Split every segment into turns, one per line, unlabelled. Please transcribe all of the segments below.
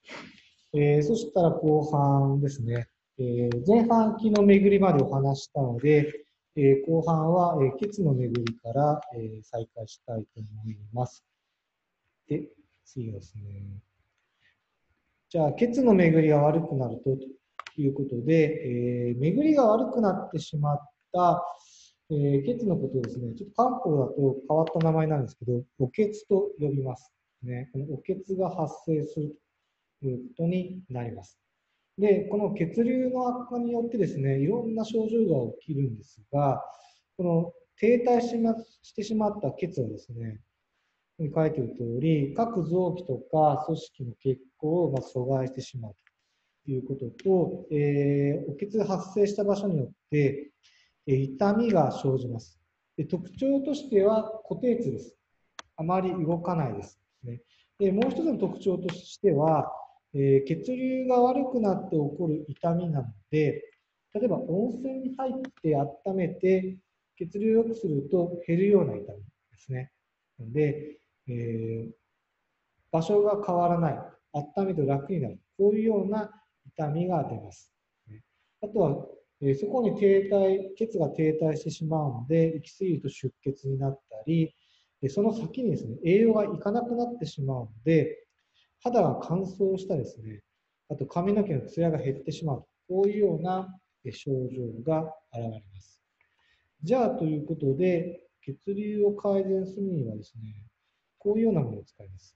そしたら後半ですね。前半気の巡りまでお話したので、後半は、血の巡りから、再開したいと思います。で、次ですね。じゃあ、血の巡りが悪くなるということで、巡りが悪くなってしまった、血のことをですね、ちょっと漢方だと変わった名前なんですけど、お血と呼びます。ね、このお血が発生するということになります。で、この血流の悪化によってですね、いろんな症状が起きるんですが、この停滞してしまった血をですね、書いている通り、各臓器とか組織の血行を阻害してしまうということと、お血が発生した場所によって、痛みが生じます。で、特徴としては固定痛です。あまり動かないです。で、もう一つの特徴としては、血流が悪くなって起こる痛みなので、例えば温泉に入って温めて血流を良くすると減るような痛みですね。なので、場所が変わらない、温めると楽になる、こういうような痛みが出ます。あとは、そこに血が停滞してしまうので、行き過ぎると出血になったり、その先にですね、栄養がいかなくなってしまうので、肌が乾燥したですね、あと髪の毛のツヤが減ってしまう、こういうような症状が現れます。じゃあ、ということで、血流を改善するにはですね、こういうようなものを使います。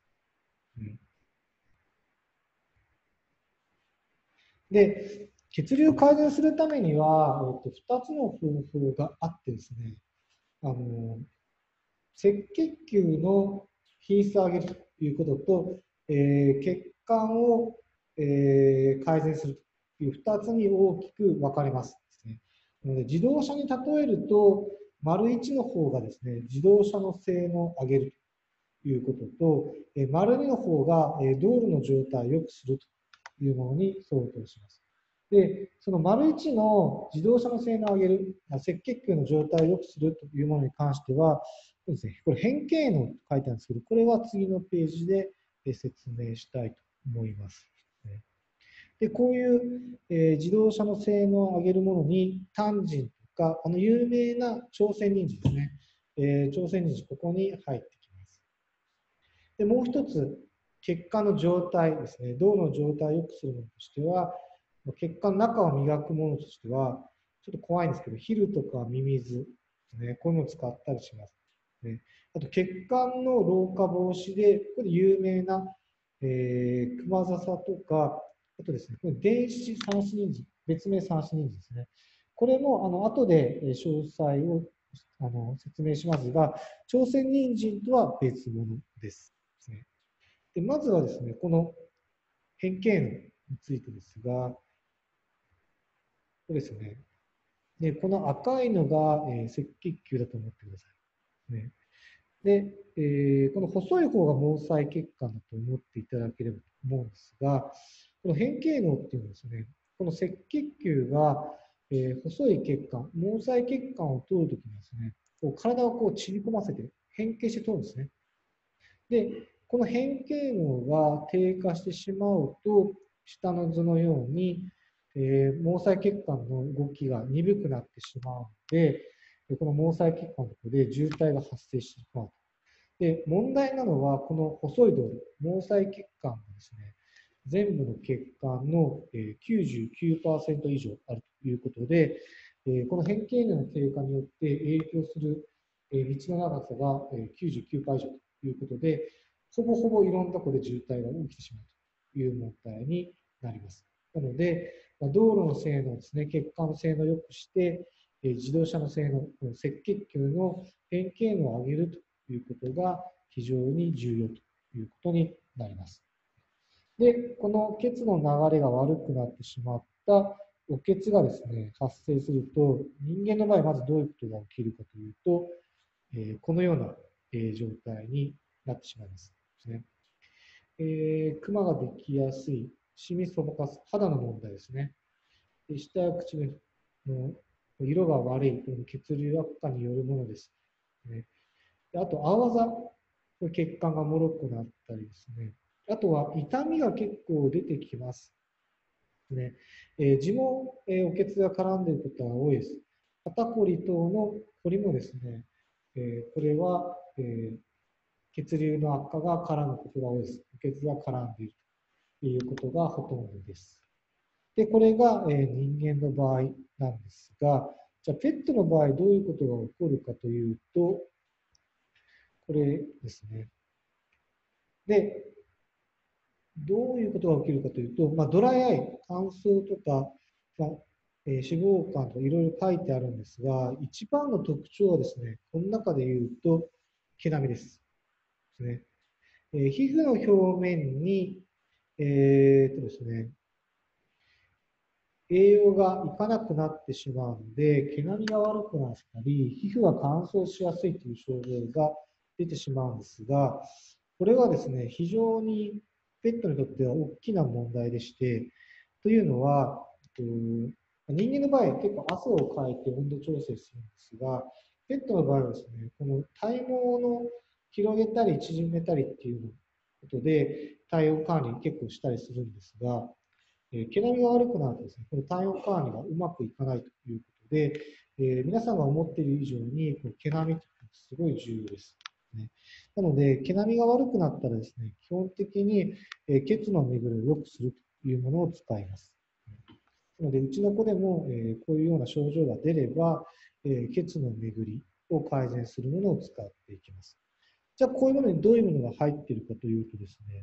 で、血流を改善するためには、2つの方法があってですね、あの赤血球の品質を上げるということと、血管を、改善するという2つに大きく分かれますですね。なので自動車に例えると、丸1の方がですね、自動車の性能を上げるということと、丸2の方が道路の状態を良くするというものに相当します。で、その丸1の自動車の性能を上げる、赤血球の状態を良くするというものに関しては、そうですね、これ変形能と書いてあるんですけど、これは次のページで説明したいと思います。で、こういう、自動車の性能を上げるものに、タンジンとか、有名な朝鮮人参ですね。朝鮮人参、ここに入ってきます。で、もう一つ、血管の状態ですね。銅の状態を良くするものとしては、血管の中を磨くものとしては、ちょっと怖いんですけど、ヒルとかミミズですね。こういうのを使ったりします。ね、あと、血管の老化防止で、これ有名な、クマザサとか、あとですね、これ電子三子人参、別名三子人参ですね。これも、後で詳細を説明しますが、朝鮮人参とは別物です。でまずはですね、この変形能についてですが、これですね。で、この赤いのが、赤血球だと思ってください。ね、で、この細い方が毛細血管だと思っていただければと思うんですが、この変形能っていうのはですね、この赤血球が、細い血管、毛細血管を通るときにですね、こう体をこう縮こませて変形して通るんですね。で、この変形能が低下してしまうと、下の図のように、毛細血管の動きが鈍くなってしまうので、この毛細血管のところで渋滞が発生してしまう。で、問題なのは、この細い道路、毛細血管がですね、全部の血管の99%以上あるということで、この変形能の低下によって影響する道の長さが99%以上ということで、ほぼほぼいろんなところで渋滞が起きてしまうという問題になります。なので、道路の性能ですね、血管の性能を良くして、自動車の性能、赤血球の変形能を上げるということが非常に重要ということになります。で、この血の流れが悪くなってしまったお血がですね、発生すると、人間の場合、まずどういうことが起きるかというと、このような、状態になってしまいます。ですね。クマができやすい、シミそばかす、肌の問題ですね。舌や口の色が悪い、血流悪化によるものです。あと、青あざ、血管が脆くなったりですね。 あとは痛みが結構出てきますね。痔も、おけつが絡んでいることが多いです。肩こり等のこりもですね、これは、血流の悪化が絡むことが多いです。おけつが絡んでいるということがほとんどです。で、これが、人間の場合なんですが、じゃあペットの場合どういうことが起こるかというと、これですね。で、どういうことが起きるかというと、ドライアイ、乾燥とか、脂肪肝とかいろいろ書いてあるんですが、一番の特徴はですね、この中で言うと、毛並みです。ね皮膚の表面に、ですね、栄養がいかなくなってしまうので、毛並みが悪くなったり、皮膚が乾燥しやすいという症状が出てしまうんですが、これはですね、非常にペットにとっては大きな問題でして、というのは、人間の場合、結構汗をかいて温度調整するんですが、ペットの場合はですね、この体毛の広げたり縮めたりっていうことで、体温管理結構したりするんですが、毛並みが悪くなるとですね、この体温管理がうまくいかないということで、皆さんが思っている以上に、この毛並みというのはすごい重要です。ね、なので、毛並みが悪くなったらですね、基本的に、血の巡りを良くするというものを使います。なので、うちの子でも、こういうような症状が出れば、血の巡りを改善するものを使っていきます。じゃあ、こういうものにどういうものが入っているかというとですね、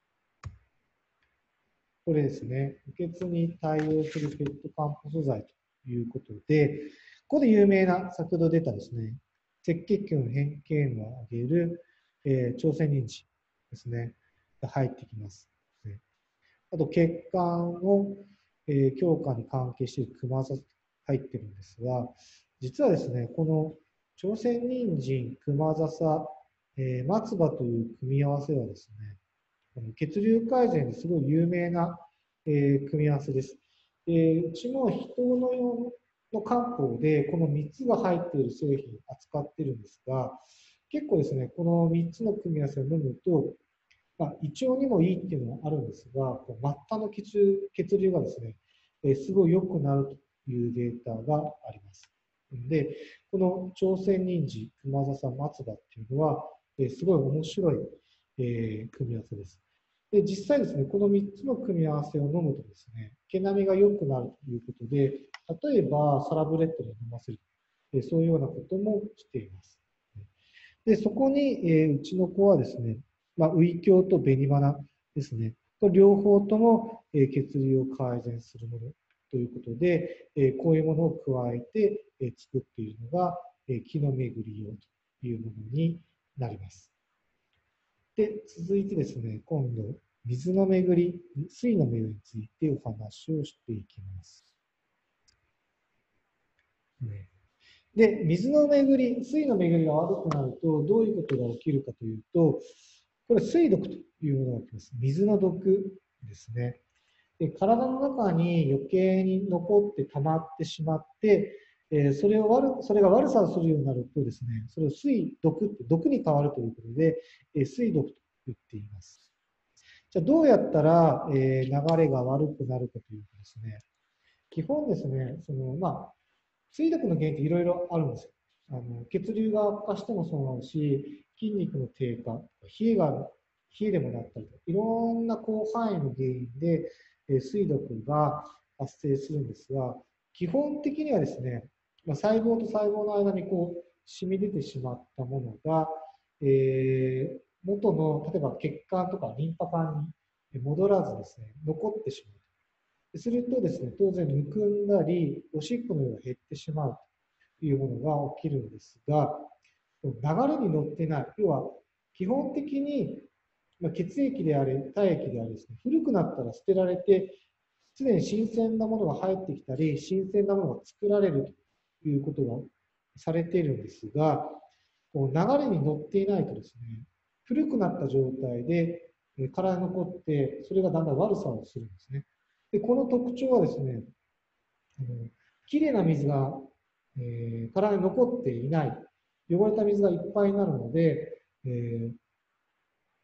これですね、輸血に対応するペット漢方素材ということで、ここで有名な、先ほど出たですね、赤血球の変形能を上げる、朝鮮人参ですね、が入ってきます。あと、血管の、強化に関係しているクマザサ入ってるんですが、実はですね、この朝鮮人参、クマザサ、松葉という組み合わせはですね、血流改善ですごい有名な、組み合わせです。うちも人の用の漢方でこの3つが入っている製品を扱っているんですが、結構ですね、この3つの組み合わせを飲むと、胃腸にもいいっていうのはあるんですが、末端の血流がですね、すごい良くなるというデータがあります。で、この朝鮮人参、熊笹、松葉っていうのは、すごい面白い、組み合わせです。で、実際ですね、この3つの組み合わせを飲むとですね、毛並みが良くなるということで、例えばサラブレッドで飲ませる、そういうようなこともしています。で、そこに、うちの子はですね、ウイキョウと紅花ですね、これ両方とも、血流を改善するものということで、こういうものを加えて、作っているのが、気の巡り用というものになります。で、続いてですね、今度、水の巡り、水の巡りについてお話をしていきます。で、水の巡り、水の巡りが悪くなると、どういうことが起きるかというと、これ、水毒というものが起きます。水の毒ですね。で、体の中に余計に残って溜まってしまって、それが悪さをするようになるとですね、それを水毒って、毒に変わるということで、水毒と言っています。じゃあ、どうやったら、流れが悪くなるかというとですね、基本ですね、水毒の原因っていろいろあるんですよ。血流が悪化してもそうなるし、筋肉の低下、冷えでもなったりと、いろんな広範囲の原因で、水毒が発生するんですが、基本的にはですね、細胞と細胞の間にこう染み出てしまったものが、元の例えば血管とかリンパ管に戻らずですね、残ってしまう。するとですね、当然むくんだり、おしっこの量が減ってしまうというものが起きるんですが、流れに乗っていない、要は基本的に血液であれ、体液であれですね、古くなったら捨てられて、常に新鮮なものが入ってきたり、新鮮なものが作られるということがされているんですが、こう流れに乗っていないとですね、古くなった状態で体に残って、それがだんだん悪さをするんですね。で、この特徴はですね、きれいな水が、体に残っていない、汚れた水がいっぱいになるので、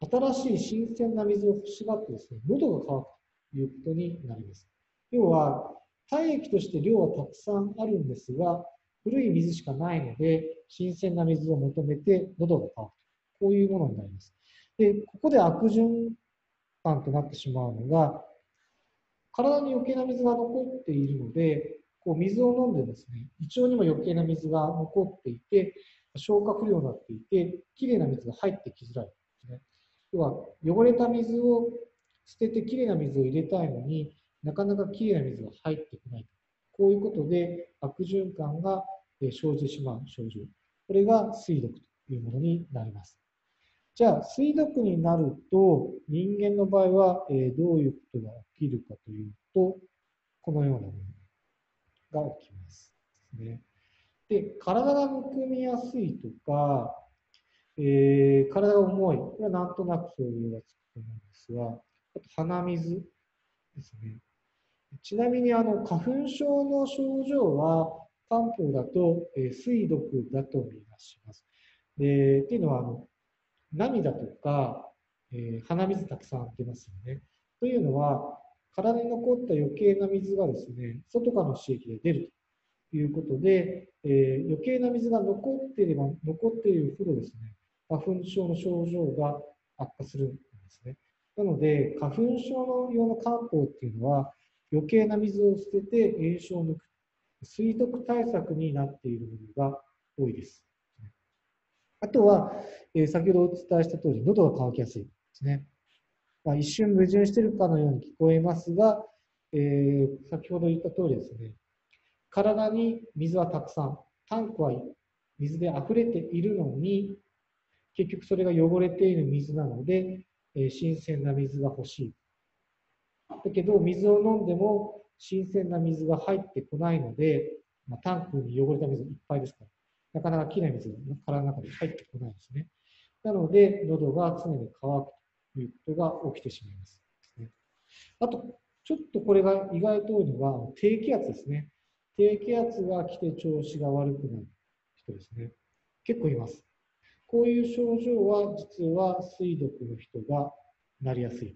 新しい新鮮な水を欲しがってですね、喉が渇くということになります。要は、体液として量はたくさんあるんですが、古い水しかないので、新鮮な水を求めて喉が渇く。こういうものになります。で、ここで悪循環となってしまうのが、体に余計な水が残っているので、こう水を飲んでですね、胃腸にも余計な水が残っていて、消化不良になっていて、きれいな水が入ってきづらいですね。要は、汚れた水を捨ててきれいな水を入れたいのになかなかきれいな水が入ってこない。こういうことで悪循環が生じてしまう症状。これが水毒というものになります。じゃあ、水毒になると、人間の場合は、どういうことが起きるかというと、このようなものが起きます。ね、で、体がむくみやすいとか、体が重い。これはなんとなく想像がつくと思うんですが、あと鼻水ですね。ちなみに花粉症の症状は漢方だと、水毒だと見なします。でっていうのは涙とか、鼻水たくさん出ますよね。というのは体に残った余計な水がですね、外からの刺激で出るということで、余計な水が残っていれば残っているほどですね、花粉症の症状が悪化するんですね。なので、花粉症の用の漢方っていうのは、余計な水を捨てて炎症を抜く、水毒対策になっているものが多いです。あとは、先ほどお伝えした通り、喉が渇きやすいですね。一瞬矛盾しているかのように聞こえますが、先ほど言った通りですね、体に水はたくさん、タンクは水で溢れているのに、結局それが汚れている水なので、新鮮な水が欲しい。だけど、水を飲んでも新鮮な水が入ってこないので、タンクに汚れた水いっぱいですから、なかなかきれいな水が体の中に入ってこないですね。なので、喉が常に渇くということが起きてしまいます。あと、ちょっとこれが意外と多いのが、低気圧ですね。低気圧が来て調子が悪くなる人ですね。結構います。こういう症状は、実は水毒の人がなりやすいです。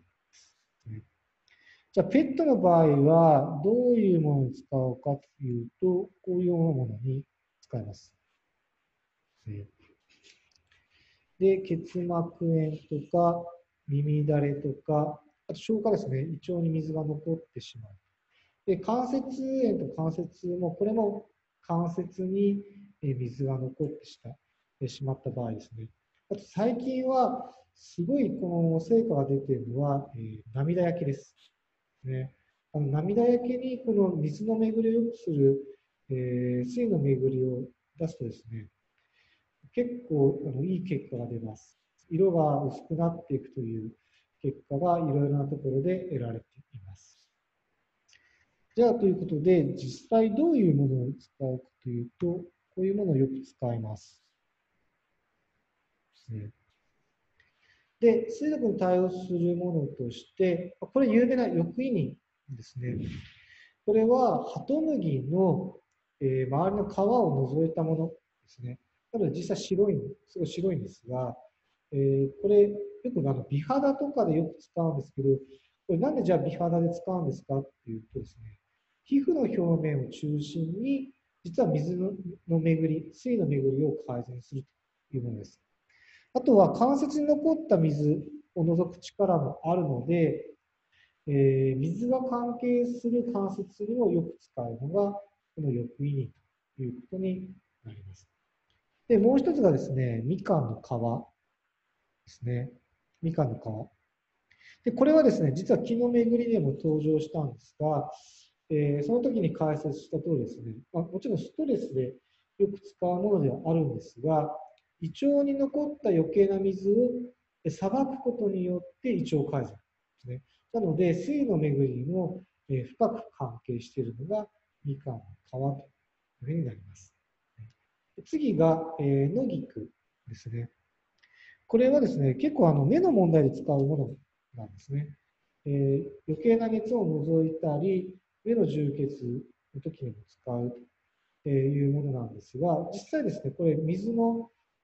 じゃあ、ペットの場合は、どういうものに使うかというと、こういうものに使います。で、結膜炎とか、耳だれとか、あと消化ですね、胃腸に水が残ってしまう。で、関節炎と関節も、これも関節に水が残ってしまった場合ですね。あと最近は、すごいこの成果が出ているのは、涙焼けです。ね、涙焼けにこの水の巡りを良くする、水の巡りを出すとですね、結構いい結果が出ます。色が薄くなっていくという結果がいろいろなところで得られています。じゃあ、ということで、実際どういうものを使うかというと、こういうものをよく使います。で、水毒に対応するものとして、これ有名な翼異人ですね。これは、ハトムギの、周りの皮を除いたものですね。なので実際白い、すごい白いんですが、これ、よく美肌とかでよく使うんですけど、これなんでじゃあ美肌で使うんですかっていうとですね、皮膚の表面を中心に、実は水の巡り、水の巡りを改善するというものです。あとは関節に残った水を除く力もあるので、水が関係する関節にもよく使うのが、この翼異人ということになります。で、もう一つがですね、みかんの皮ですね。みかんの皮。で、これはですね、実は気の巡りでも登場したんですが、その時に解説した通りですね、もちろんストレスでよく使うものではあるんですが、胃腸に残った余計な水をさばくことによって胃腸改善ですね。なので、水の巡りも深く関係しているのがみかんの皮というふうになります。次が野菊ですね。これはですね、結構目の問題で使うものなんですね。余計な熱を除いたり、目の充血の時にも使うというものなんですが、実際ですね、これ水の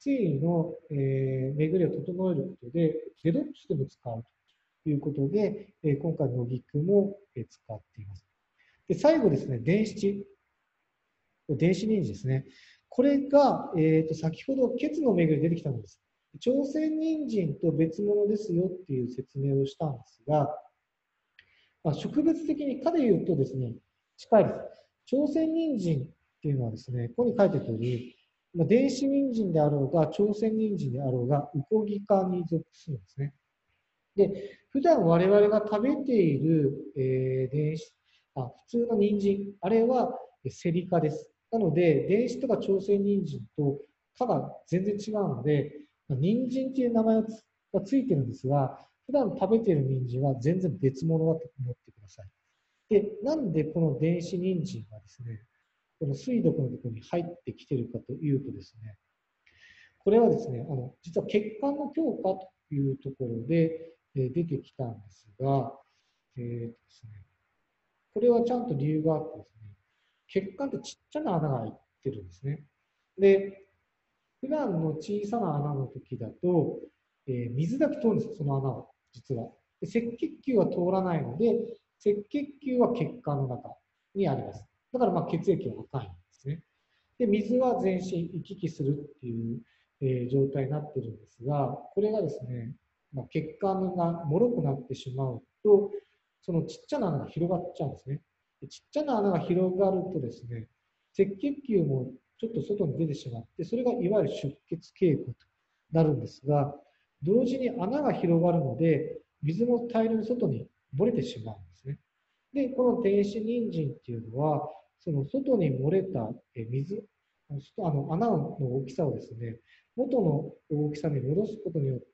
水位の、巡りを整えることで、デトックスでも使うということで、今回のギクも使っています。で、最後ですね、電子人参ですね。これが、先ほど血の巡り出てきたんです。朝鮮人参と別物ですよっていう説明をしたんですが、植物的に科で言うとですね、近いです。朝鮮人参っていうのはですね、ここに書いてある通り、電子人参であろうが、朝鮮人参であろうが、ウコギ科に属するんですね。で、普段我々が食べている、普通の人参、あれはセリ科です。なので、電子とか朝鮮人参と科が全然違うので、人参という名前がついてるんですが、普段食べている人参は全然別物だと思ってください。で、なんでこの電子人参がですね、この水毒のところに入ってきているかというとですね、これはですね、実は血管の強化というところで出てきたんですが、ですね、これはちゃんと理由があってですね、血管ってちっちゃな穴が開いてるんですね。で、普段の小さな穴の時だと、水だけ通るんですよ、その穴は、実は。で、赤血球は通らないので、赤血球は血管の中にあります。だからまあ血液は赤いんですね。で、水は全身行き来するっていう、状態になってるんですが、これがですね、血管が脆くなってしまうと、そのちっちゃな穴が広がっちゃうんですね。で、ちっちゃな穴が広がるとですね、赤血球もちょっと外に出てしまって、それがいわゆる出血傾向となるんですが、同時に穴が広がるので、水も大量に外に漏れてしまうんですね。で、この電子人参っていうのは、その外に漏れた水、穴の大きさをですね、元の大きさに戻すことによって、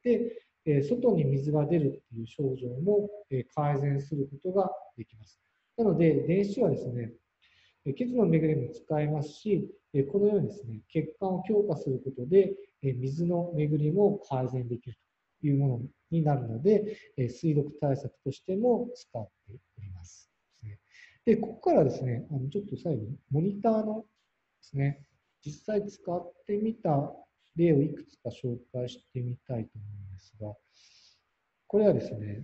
外に水が出るっていう症状も改善することができます。なので、電子はですね、血の巡りも使えますし、このようにですね、血管を強化することで、水の巡りも改善できるというものになるので、水毒対策としても使っております。で、ここからですね、ちょっと最後にモニターのですね、実際使ってみた例をいくつか紹介してみたいと思うんですが、これはですね、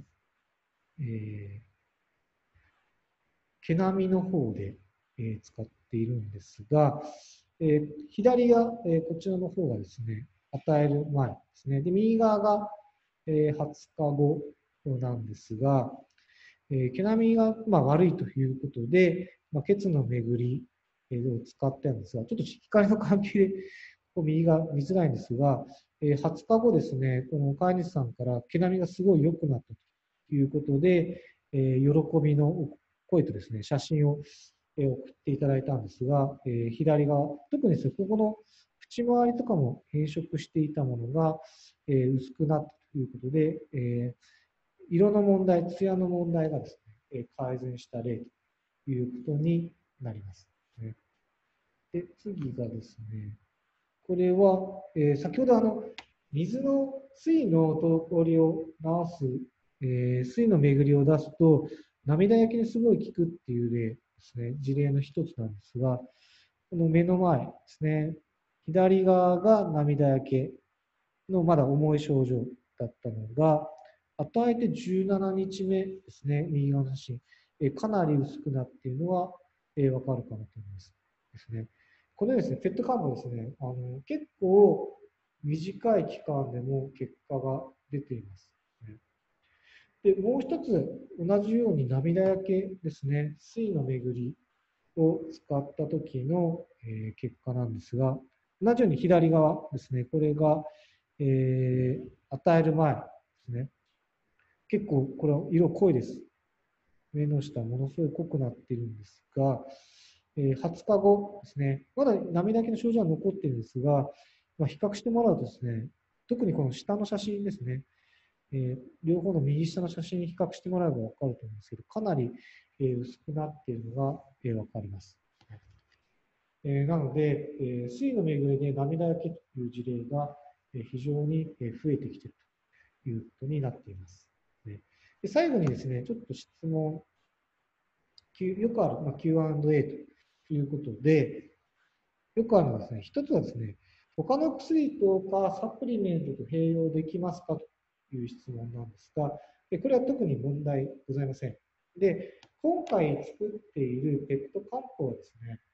毛並みの方で、使っているんですが、左が、こちらの方がですね、与える前ですね。で、右側が、20日後なんですが、毛並みが、悪いということで、血の巡りを使ってるんですが、ちょっと光の関係で右が見づらいんですが、20日後ですね、この飼い主さんから毛並みがすごい良くなったということで、喜びの声とですね、写真を送っていただいたんですが、左側、特にですね、ここの口周りとかも変色していたものが、薄くなったということで、色の問題、艶の問題がですね、改善した例ということになります。で、次がですね、これは、先ほど水の滞りを直す、水の巡りを出すと、涙焼けにすごい効くっていう例ですね、事例の一つなんですが、この目の前ですね、左側が涙焼けのまだ重い症状だったのが、与えて17日目ですね、右側の写真、かなり薄くなっているのは、わかるかなと思います。ですね。これですね、ペットカンもですね、結構短い期間でも結果が出ています。で、もう一つ、同じように涙焼けですね、水の巡りを使った時の、結果なんですが、同じように左側ですね、これが、与える前ですね。結構これは色濃いです。目の下ものすごい濃くなっているんですが、20日後ですね、まだ涙気の症状は残っているんですが、比較してもらうとですね、特にこの下の写真ですね、両方の右下の写真に比較してもらえば分かると思うんですけど、かなり、薄くなっているのが、分かります。なので、水の巡りで涙焼けという事例が、非常に増えてきているということになっています。で、最後にですね、ちょっと質問、よくある、Q&A ということで、よくあるのはですね、一つはですね、 他の薬とかサプリメントと併用できますかという質問なんですが、これは特に問題ございません。で、今回作っているペット漢方はですね、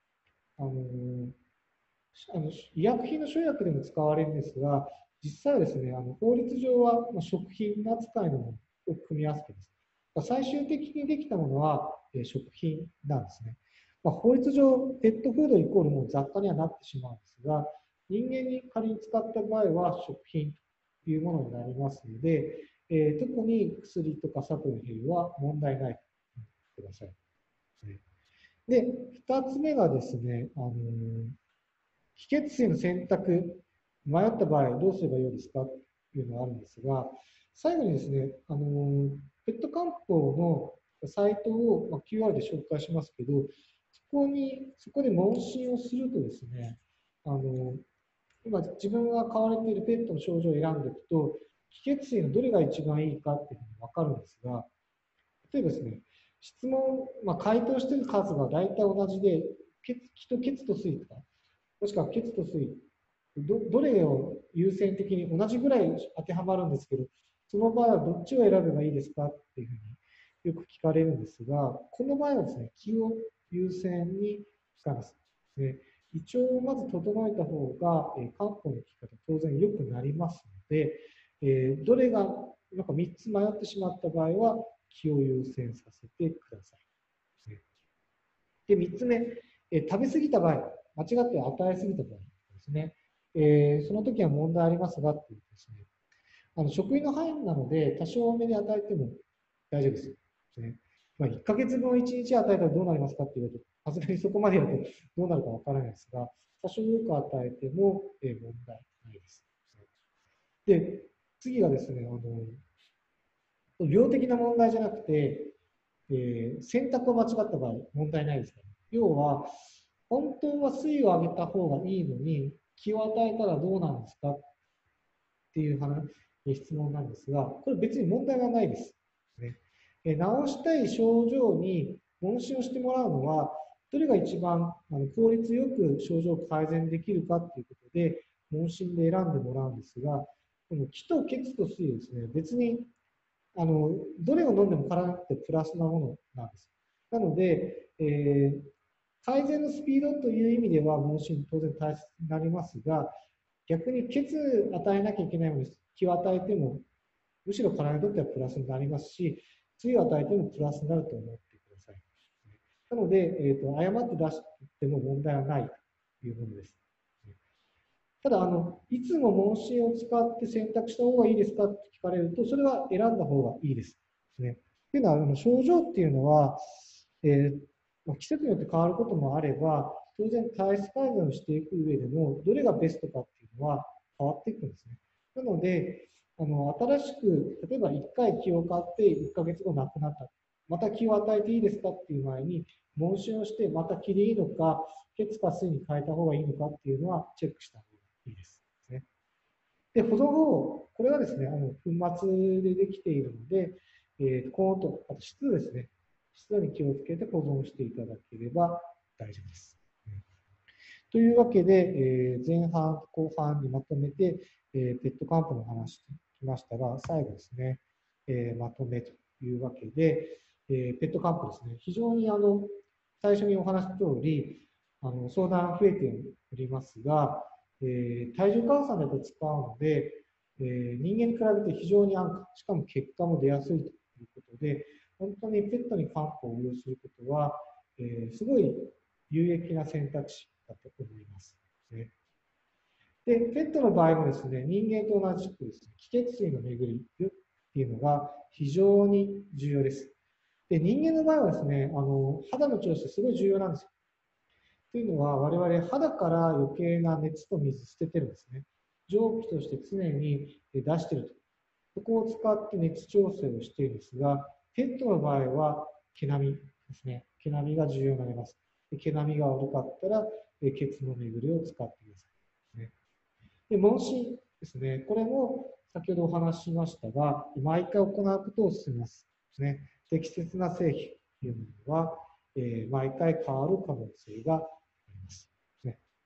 医薬品の生薬でも使われるんですが、実際はですね、法律上は食品扱いのものを組み合わせています。最終的にできたものは食品なんですね。法律上、ペットフードイコールもう雑貨にはなってしまうんですが、人間に仮に使った場合は食品というものになりますので、特に薬とかサプリの併用は問題ないと思ってください。で、2つ目がですね、気血水の選択、迷った場合どうすればよいですかというのがあるんですが、最後にですね、ペット漢方のサイトを QR で紹介しますけど、そこで問診をするとですね、今自分が飼われているペットの症状を選んでいくと、気血水のどれが一番いいかっていうのが分かるんですが、例えばですね、質問、回答している数が大体同じで、気と血と水とか、もしくは血と水、どれを優先的に同じぐらい当てはまるんですけど、その場合はどっちを選べばいいですかっていうふうによく聞かれるんですが、この場合はですね、気を優先にしたんですね。胃腸をまず整えた方が、漢方の効き方当然良くなりますので、どれがなんか3つ迷ってしまった場合は気を優先させてください。で、3つ目、食べ過ぎた場合、間違って与えすぎた場合ですね、その時は問題ありますがっていうですね、食品の範囲なので多少多めに与えても大丈夫です。ね、1ヶ月分1日与えたらどうなりますかっていうと、さすがにそこまでやるとどうなるかわからないですが、多少多く与えても問題ないです。で、次がですね、量的な問題じゃなくて、選択を間違った場合、問題ないですから、ね。要は、本当は水をあげた方がいいのに、気を与えたらどうなんですかっていう質問なんですが、これ別に問題はないです。ね、治したい症状に問診をしてもらうのは、どれが一番効率よく症状を改善できるかということで、問診で選んでもらうんですが、この気と血と水ですね、別にどれを飲んでも体にとってプラスなものなんです。なので、改善のスピードという意味では問診当然大切になりますが、逆に血与えなきゃいけないのに気を与えても、むしろ体にとってはプラスになりますし、水を与えてもプラスになると思ってください。なので、誤って出しても問題はないというものです。ただいつも問診を使って選択した方がいいですかって聞かれると、それは選んだ方がいいです。ね、というのは、症状っていうのは、季節によって変わることもあれば、当然体質改善をしていく上でも、どれがベストかっていうのは変わっていくんですね。なので、新しく、例えば1回気を買って1ヶ月後亡くなった。また気を与えていいですかっていう前に、問診をして、また気でいいのか、血か水に変えた方がいいのかっていうのはチェックした方がいいです。で、保存後、これはですね、粉末でできているので、高温と、あと湿度ですね。湿度に気をつけて保存していただければ大丈夫です。というわけで、前半、後半にまとめて、ペット漢方の話してきましたが、最後ですね、まとめというわけで、ペット漢方ですね、非常に最初にお話した通り、相談増えておりますが、体重換算で使うので、人間に比べて非常に安価、しかも結果も出やすいということで、本当にペットに漢方を応用することは、すごい有益な選択肢だと思います。で、ペットの場合もですね、人間と同じくですね、気血水の巡りっていうのが非常に重要です。で、人間の場合はですね、肌の調子すごい重要なんですよ。というのは、我々肌から余計な熱と水捨ててるんですね。蒸気として常に出していると。そこを使って熱調整をしているんですが、ペットの場合は毛並みですね。毛並みが重要になります。毛並みが悪かったら、血の巡りを使ってください。で、問診ですね。これも先ほどお話ししましたが、毎回行うことを勧めますですね。適切な製品というものは、毎回変わる可能性があります。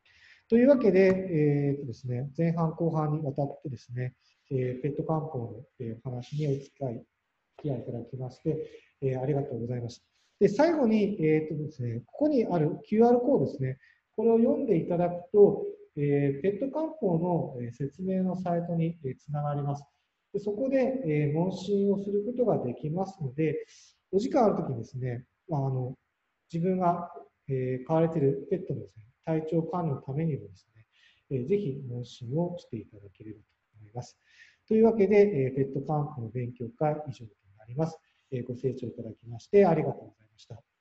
というわけで、ですね、前半後半にわたってですね、ペット漢方のお話にお付き合いいただきまして、ありがとうございました。で、最後に、ですね、ここにある QR コードですね、これを読んでいただくと、ペット漢方の説明のサイトにつながります。でそこで問診をすることができますので、お時間あるときにですね、自分が飼われているペットのですね、体調管理のためにもですね、ぜひ問診をしていただければと思います。というわけで、ペット漢方の勉強会以上となります。ご清聴いただきましてありがとうございました。